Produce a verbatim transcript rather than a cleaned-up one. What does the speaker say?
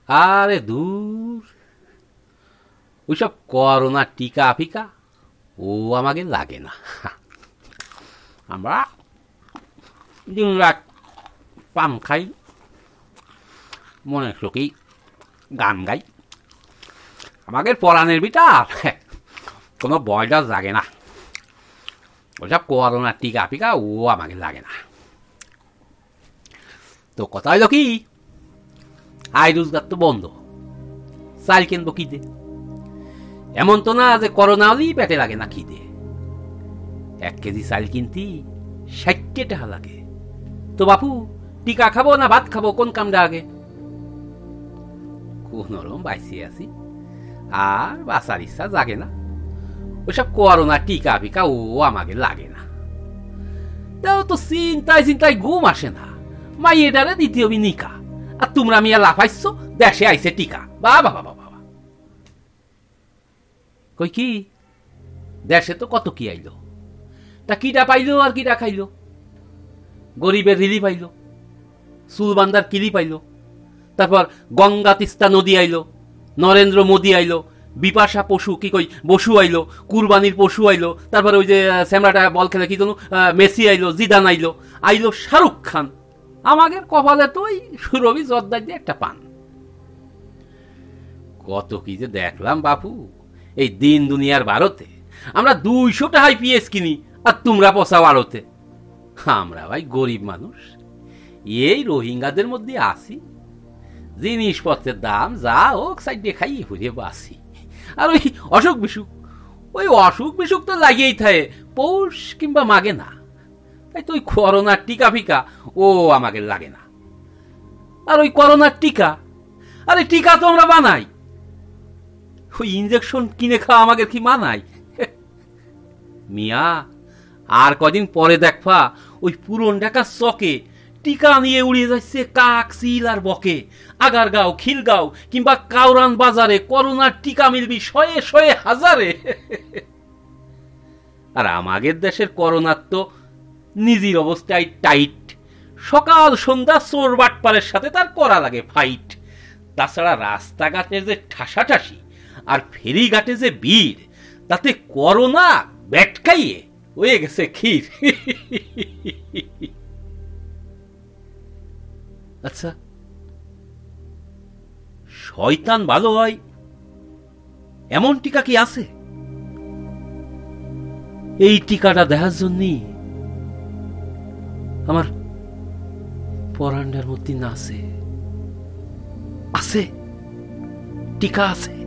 আরে দূর, ওইসব করোনা টিকা ফিকা ও আমাকে লাগে না। আমরা দিন রাত পাম খাই, মনে সুখী গান গাই, আমাদের পরাণের ভিতর কোনো বয়টা জাগে না। ওইসব করোনা টিকা ফিকা ও আমাকে লাগে না। তো কথা হইল কি, আয় রোজগার তো বন্ধ, চাল কিনবো কি দে? এমন তো না যে করোনা হলেই পেটে লাগে না খিদে। এক কেজি চাল কিনতি ষাট টাকা লাগে। তো বাপু, টিকা খাবো না ভাত খাবো, কোন কামটা আগে? কোন রকম বাইসে আছি, আর বাঁচার ইচ্ছা জাগে না। ওইসব করোনা টিকা ফিকা ও আমাকে লাগে না। তাও তো চিন্তায় চিন্তায় ঘুম আসে না। মাই এটারে দ্বিতীয় নিকা, আর তোমরা মিয়া লাফাইছো দেশে আইছে টিকা। বাবা বাবা বাবা, কই কি দেশে তো কত কি আইলো, তা কিটা পাইলো আর কিটা খাইলো? গরিবের রিলিফ আইলো, চুলবান্দার কিলি পাইলো, তারপর গঙ্গা তিস্তা নদী আইলো, নরেন্দ্র মোদী আইলো, বিপাশা পশু কি কই বসু আইলো, কুরবানির পশু আইলো, তারপর ওই যে স্যামরাটা বল খেলে কি জানো মেসি আইলো, জিদান আইলো, আইলো শাহরুখ খান। আমাদের কপালে তো ওই সুরভি জর্দার দিয়ে একটা পান। কত কি যে দেখলাম বাপু এই দিন দুনিয়ার ভারতে। আমরা দুইশো টাকায় পিএস কিনি, আর তোমরা পচাও আড়তে। আমরা ভাই গরিব মানুষ, এই রোহিঙ্গাদের মধ্যে আসি, জিনিসপত্রের দাম যা হোক সাইডে খাই ঘুরে বাসি। আর ওই অসুখ বিসুখ, ওই অসুখ বিসুখ তো লাগিয়েই থাকে, পৌষ কিংবা মাগে না। তাই তো ওই করোনার টিকা ফিকা ও আমাকে লাগে না। আর ওই করোনার টিকা, আরে টিকা তো আমরা বানাই, ওই ইঞ্জেকশন কিনে খাওয়া আমাকে কি মানাই? মিয়া, আর কদিন পরে দেখবা ওই পুরন ঢাকা চকে টিকা নিয়ে উড়িয়ে যাচ্ছে কাক, চিল আর বকে। আগারগাঁও, খিলগাঁও কিংবা কাউরান বাজারে করোনার টিকা মিলবি শয়ে শয়ে হাজারে। আর আমাদের দেশের করোনার তো নিজের অবস্থায় টাইট। সকাল সন্ধ্যা চোর বাটপালের সাথে তার করা লাগে ফাইট। তাছাড়া রাস্তাঘাটে যে ঠাসাঠাসি আর ফেরিঘাটে যে ভিড়, তাতে করোনা ব্যাটকাইয়ে হয়ে গেছে ক্ষীর। আচ্ছা, শয়তান ভালো হয় এমন টিকা কি আছে? এই টিকাটা দেখার জন্যই আমার পরান্ডার মধ্যে না আছে আছে টিকা আছে।